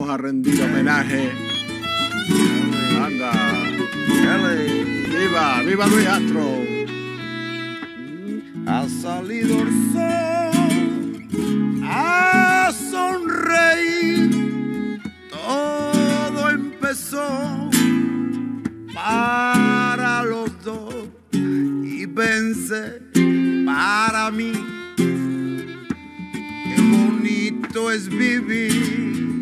a rendir homenaje. Anda. Viva, viva Luis Astro. Ha salido el sol a sonreír. Todo empezó para los dos y pensé para mí. Qué bonito es vivir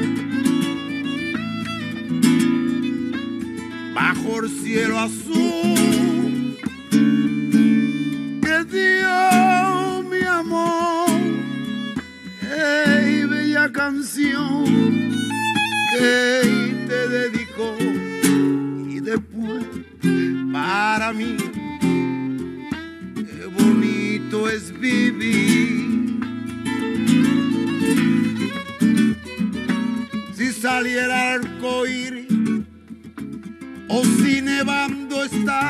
bajo el cielo azul que dio mi amor. Hey, bella canción que te dedicó. Y después para mí qué bonito es vivir. Si saliera arcoíris o si nevando está,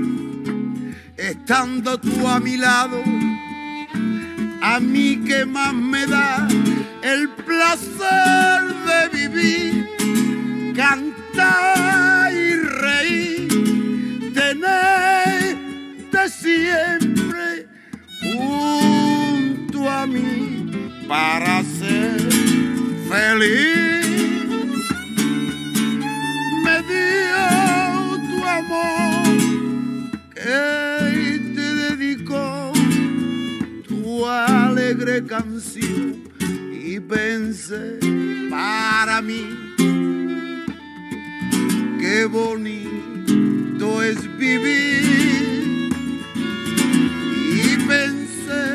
estando tú a mi lado, a mí que más me da el placer de vivir, cantar y reír, tenerte siempre junto a mí para ser feliz. Me dio tu amor que te dedicó tu alegre canción y pensé para mí qué bonito es vivir. Y pensé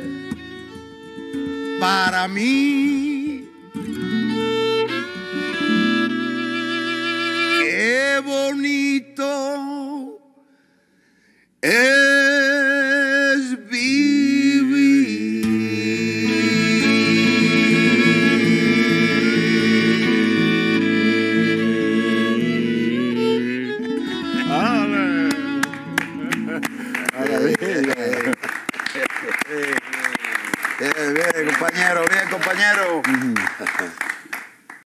para mí qué bonito es vivir. Bien, compañero, bien, compañero.